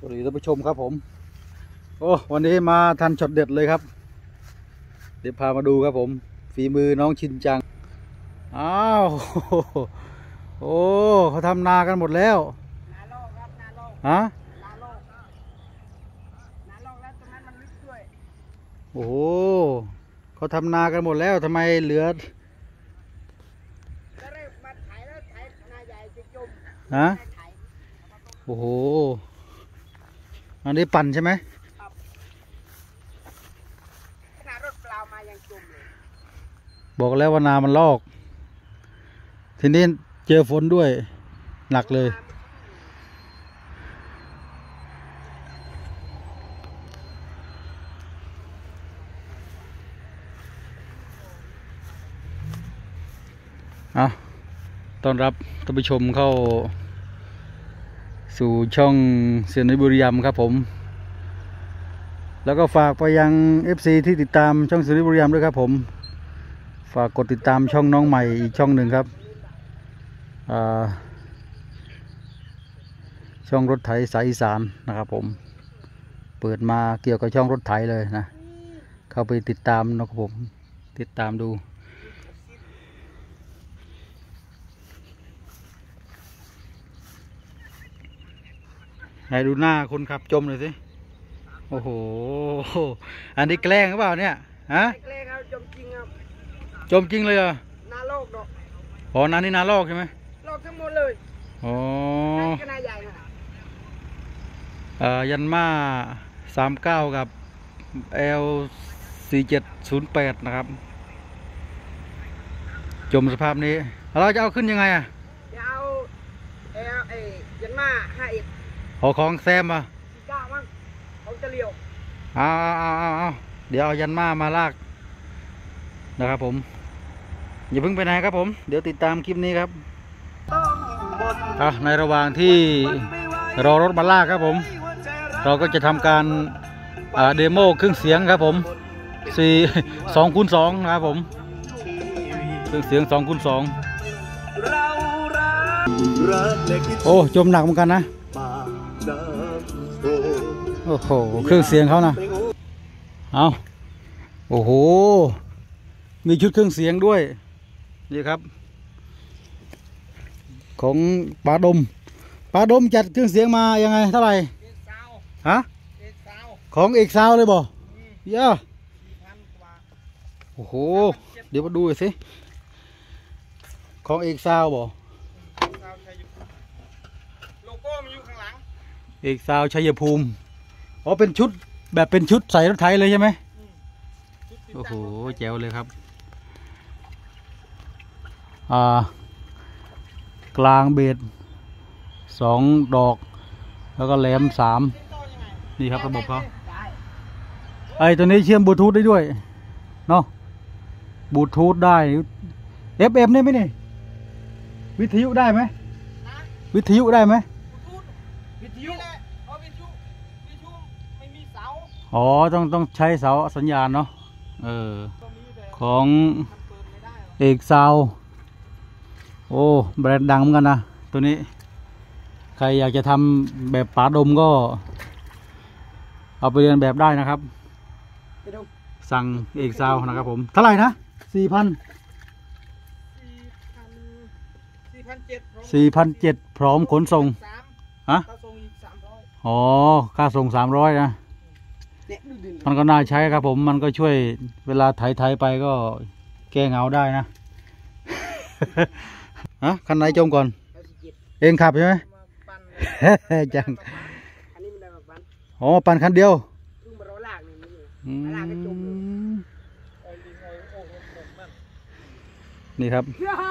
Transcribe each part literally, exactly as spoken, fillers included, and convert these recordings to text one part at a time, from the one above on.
วัสดีท่านผู้ชมครับผมโอ้วันนี้มาทันช็อตเด็ดเลยครับเดี๋ยวพามาดูครับผมฝีมือน้องชินจังอ้าวโอ้เขาทำนากันหมดแล้วนาโลกครับนาโลกฮะนาโลกนาโลกแล้วตรงนั้นมันลึกด้วยโอ้โหเขาทำนากันหมดแล้วทำไมเหลือฮะโอ้โหอันนี้ปั่นใช่ไหมครับขนาดรถเปล่ามายังจุ่มเลยบอกแล้วว่านามันลอกทีนี้เจอฝนด้วยหนักเลยอ่ะต้อนรับท่านผู้ชมเข้าสู่ช่องเสียงในบุรีรัมย์ครับผมแล้วก็ฝากไปยัง เอฟ ซี ที่ติดตามช่องเสียงในบุรีรัมย์ด้วยครับผมฝากกดติดตามช่องน้องใหม่อีกช่องหนึ่งครับช่องรถไถสายอีสานนะครับผมเปิดมาเกี่ยวกับช่องรถไถเลยนะเข้าไปติดตามนะครับผมติดตามดูให้ดูหน้าคนขับจมเลยสิโอ้โหอันนี้แกล้งหรือเปล่าเนี่ยฮะแกล้งครับจมจริงครับจมจริงเลยเหรอนาโลกดอกอ๋อนานี่นาโลกใช่ไหมโลกทั้งหมดเลยอ๋อนานาใหญ่นะเอ่อยันมาสามเก้ากับเอลสี่เจ็ดศูนย์แปดนะครับจมสภาพนี้เราจะเอาขึ้นยังไงอ่ะจะเอาเอลเอยันมาห้าเอ็ดขอของแซมอ่ะก้ามั้งเขาจะเลี้ยวเอาเอาเอาเอาเดี๋ยวเอายันมามาลากนะครับผมอย่าเพิ่งไปไหนครับผมเดี๋ยวติดตามคลิปนี้ครับอ่ะในระหว่างที่รอรถมาลากครับผมเราก็จะทำการเดโมเครื่องเสียงครับผมสี่สองคูณสองนะครับผมเครื่องเสียงสองคูณสองโอ้จมหนักเหมือนกันนะโอ้โหเครื่องเสียงเขานะเอาโอ้โหมีชุดเครื่องเสียงด้วยนี่ครับของปาดมปาดมจัดเครื่องเสียงมายังไงเท่าไหร่ฮะของเอกซาวเลยบ่เยอะโอ้โหเดี๋ยวมาดูสิของเอกซาวบ่โลโก้มันอยู่ข้างหลังเอกซาวชัยภูมิอ๋อเป็นชุดแบบเป็นชุดใส่รถไถเลยใช่ไหมโอ้โหแจ๋วเลยครับอ่ากลางเบสสองดอกแล้วก็แหลมสามนี่ครับระบบเขาไอ้ตัวนี้เชื่อมบลูทูธได้ด้วยเนาะบลูทูธได้ เอฟ เอ็ม ได้ไหมนี่วิทยุได้ไหมวิทยุได้ไหมวิทยุอ๋อต้องต้องใช้เสาสัญญาณเนาะเออของเอกซาวโอ้แบรนด์ดังเหมือนกันนะตัวนี้ใครอยากจะทำแบบป๋าดมก็เอาไปเรียนแบบได้นะครับสั่งเอกซาวนะครับผมเท่าไหร่นะสี่พันสี่พันเจ็ดพร้อมขนส่งฮะอ๋อค่าส่งสามร้อยนะมันก็น่าใช้ครับผมมันก็ช่วยเวลาไถไถไปก็แก้เหงาได้นะฮะคันไหนจมก่อนเองขับใช่ไหมจังอ๋อปั่นคันเดียวนี่ครับ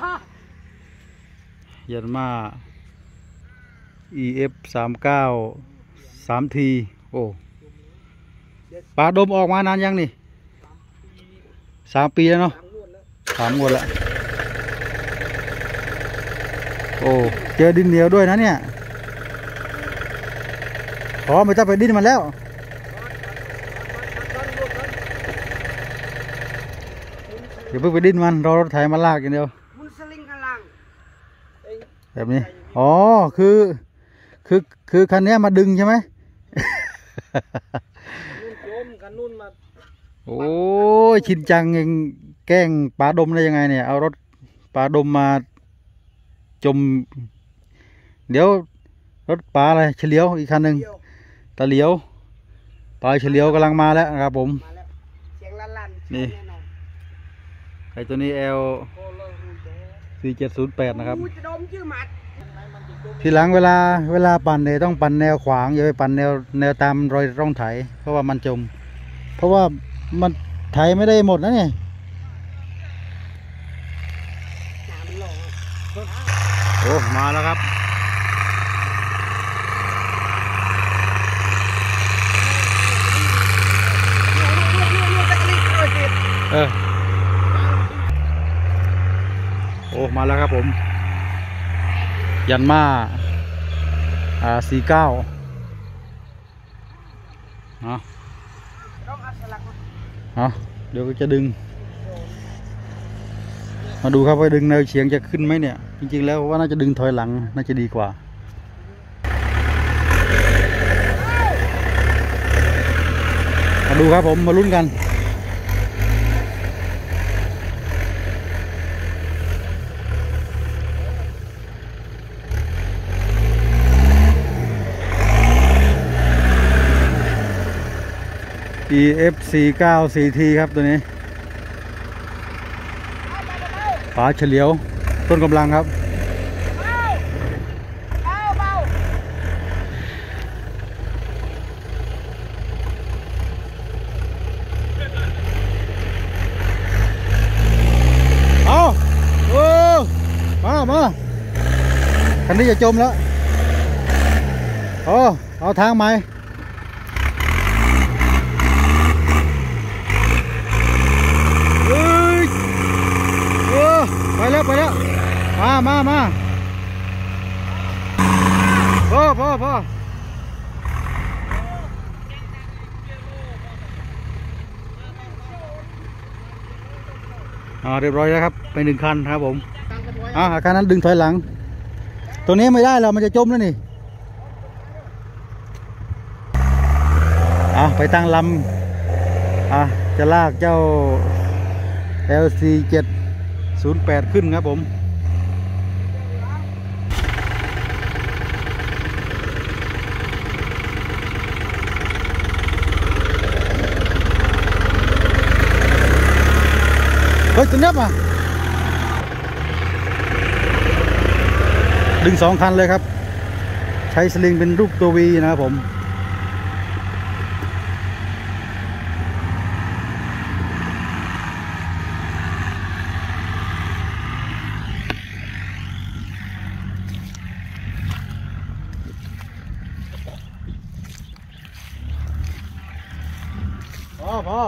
ยันมา อี เอฟ สามเก้า สาม ที โอ้ปลาดมออกมานานยังนี่สามปีแล้วเนาะสามงวดแล้วโอ้เจอดินเหนียวด้วยนะเนี่ยขอไม่ต้องไปดิ้นมันแล้วเดี๋ยวเพิ่งไปดิ้นมันรอรถไถมาลากอย่างเดียวแบบนี้อ๋อคือคือคือคันนี้มาดึงใช่ไหมโยมกันนุ่นมาโอ้ยชินจังยังแกล้งปลาดมได้ยังไงเนี่ยเอารถปลาดมมาจมเดี๋ยวรถปลาอะไรเฉลียวอีกคันหนึ่งตะเหลียวปลาเฉลียวกำลังมาแล้วนะครับผมนี่ไอตัวนี้ L สี่เจ็ดศูนย์แปดนะครับทีหลังเวลาเวลาปั่นเนี่ยต้องปั่นแนวขวางอย่าไปปั่นแนวแนวตามรอยร่องไถเพราะว่ามันจมเพราะว่ามันไถไม่ได้หมดนะเนี่ยโอ้มาแล้วครับเออโอ้มาแล้วครับผมยันมาอ่าสี่เก้าเนาะเอาเดี๋ยวก็จะดึงมาดูครับว่าดึงแนวเฉียงจะขึ้นไหมเนี่ยจริงๆแล้วว่าน่าจะดึงถอยหลังน่าจะดีกว่ามาดูครับผมมาลุ้นกันอี เอฟ สี่เก้า ซี ที ครับตัวนี้ฝาเฉลียวต้นกำลังครับเอาโอ้มามาคันนี้จะจมแล้วโอ้เอาทางใหม่ไปแล้วไปแล้วมามามาพอพอพออ่าเรียบร้อยแล้วครับไปหนึ่งคันครับผมอ่าคันนั้นดึงถอยหลังตัวนี้ไม่ได้เรามันจะจมแล้วนี่อ่ะไปตั้งลำอ่ะจะลากเจ้า แอล สี่เจ็ดศูนย์แปดขึ้นครับผมเฮ้ยตัวเนี้ยมาดึงสองคันเลยครับใช้สลิงเป็นรูปตัววีนะครับผมพอพอ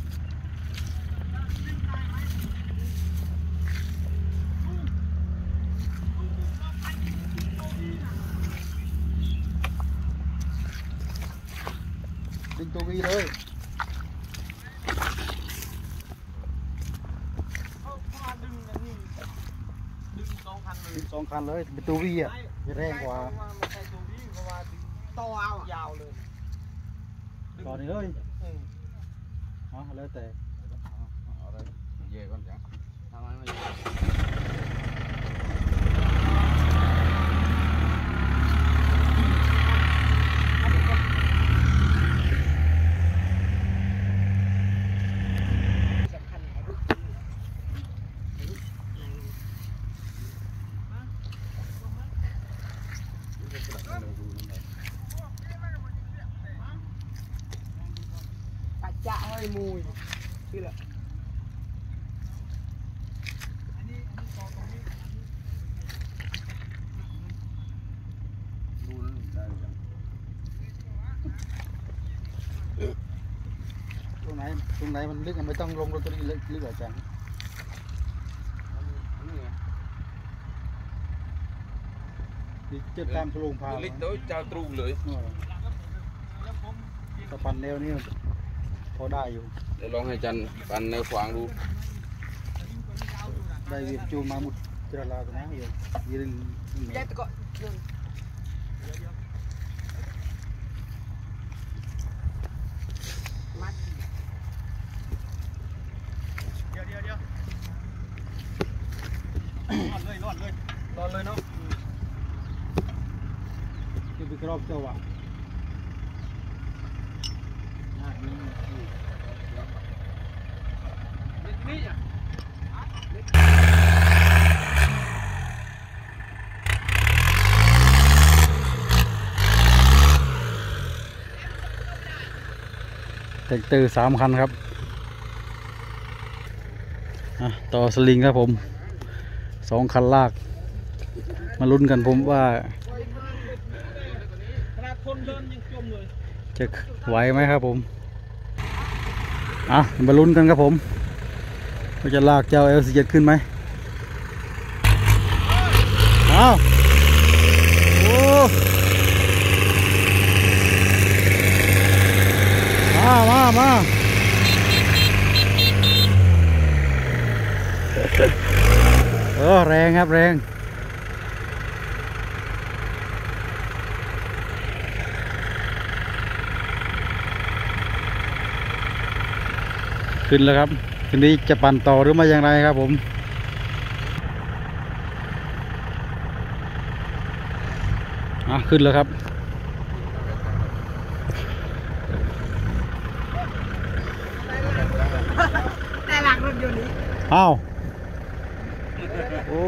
ดึงตัววีเลยดึงสองคันเลยดึงสองคันเลยเป็นตัววีอ่ะจะแรงกว่าไม่ใช่ตัววีเพราะว่าต่อเอายาวเลยต่อนี่เลยอ๋อแล้วแต่เอาอะไรเย่ก่อนจ้ะทำไมไม่จะให้มูยนี่แหละดูได้ตรงไหนตรงไหนมันลึกไม่ต้องลงรถตัวนี้ลึกลึกอาจารย์ดิจะตามโครงพาลึกโดยเจ้าตรูเลยสะพานแนวนี้พอได้อยู่เดี๋ยวลองให้จันปันแนวขวางดูได้เวียนจูมาหมดเจริญลาตัวนั้นอยู่ยืนอบเจ้าอ่ะแท็กเตอร์สามคันครับต่อสลิงครับผมสองคันลากมาลุ้นกันผมว่าจะไหวไหมครับผมอ่ะมาลุ้นกันครับผมว่าจะลากเจ้า แอล สี่สิบเจ็ด ขึ้นไหมอ้าวโอ้มามามาเออแรงครับแรงขึ้นแล้วครับทีนี้จะปั่นต่อหรือไม่อย่างไรครับผมอ่ะขึ้นแล้วครับแต่หลังรถยนต์นี้อ้าวโอ้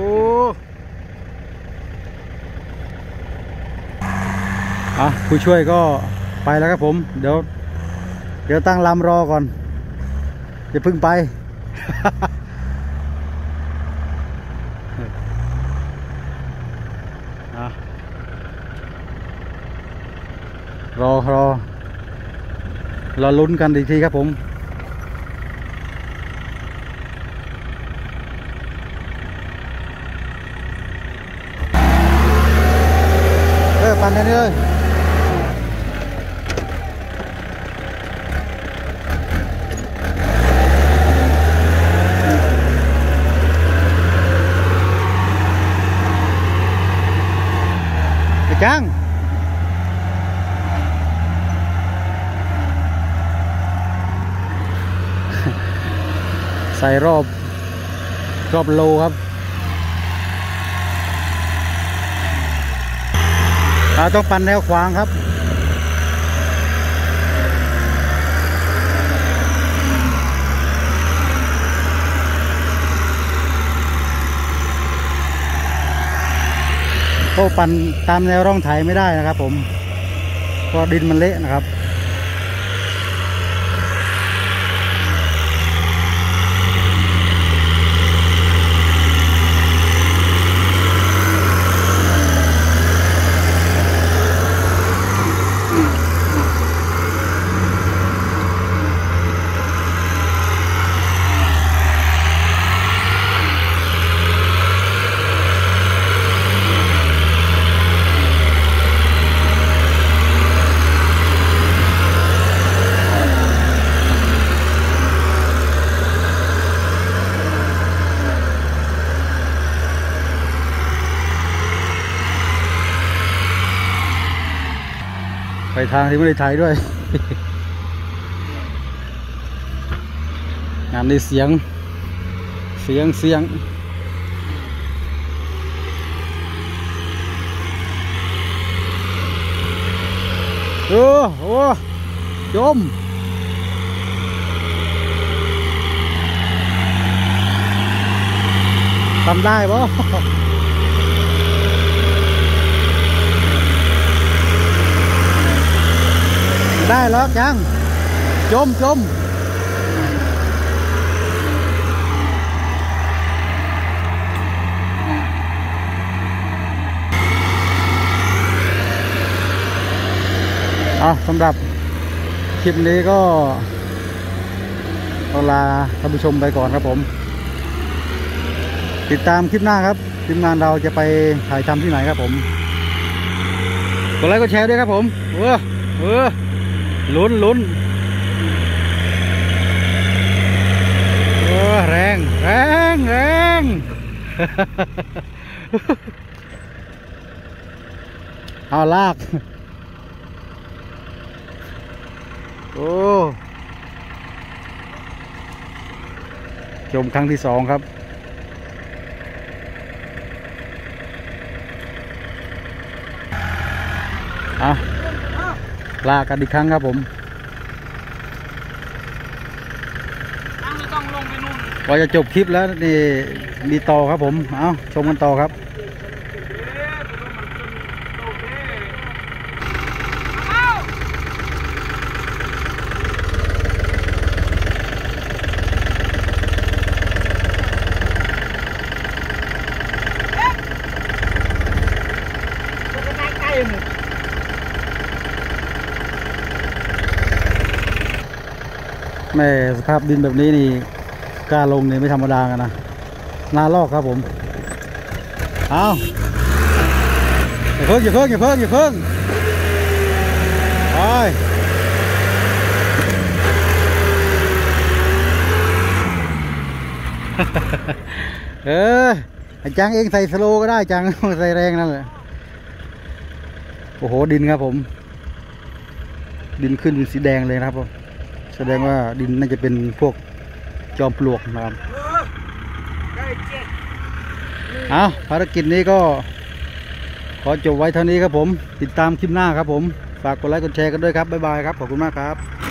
อ่ะผู้ช่วยก็ไปแล้วครับผมเดี๋ยวเดี๋ยวตั้งลำรอก่อนอย่าพึ่งไป รอรอรอลุ้นกันอีกทีครับผมเออปั่นได้เลยจังใส่รอบรอบโลครับเราต้องปั่นแนวขวางครับก็ปั่นตามแนวร่องไถไม่ได้นะครับผมเพราะดินมันเละนะครับไปทางที่ไม่ได้ถ่ายด้วย งานนี้เสียงเสียงเสียงเออโอ้จมทำได้ปะได้แล้วจังจมจมเอาสำหรับคลิปนี้ก็ต้องลาท่านผู้ชมไปก่อนครับผมติดตามคลิปหน้าครับทีมงานเราจะไปถ่ายทำที่ไหนครับผมกดไลค์กดแชร์ด้วยครับผมเออเออลุ้นลุ้นโอ้แรงแรงแรงเอาลากโอ้จมครั้งที่สองครับอ่ะลากันอีกครั้งครับผมต้องลงไปนู่นก็จะจบคลิปแล้วนี่มีต่อครับผมเอาชมกันต่อครับแม่สภาพดินแบบนี้นี่กล้าลงนี่ไม่ธรรมดากันนะนาลอกครับผมเอาอย่าเพิ่งอย่าเพิ่งอย่าเพิ่งอย่าเพิ่งไปเออจังเองใส่สโลก็ได้จังใส่แรงนั่นแหละโอ้โหดินครับผมดินขึ้นเป็นสีแดงเลยนะครับผมแสดงว่าดินน่าจะเป็นพวกจอมปลวกนะครับเอาภารกิจนี้ก็ขอจบไว้เท่านี้ครับผมติดตามคลิปหน้าครับผมฝากกดไลค์กดแชร์กันด้วยครับบ๊ายบายครับขอบคุณมากครับ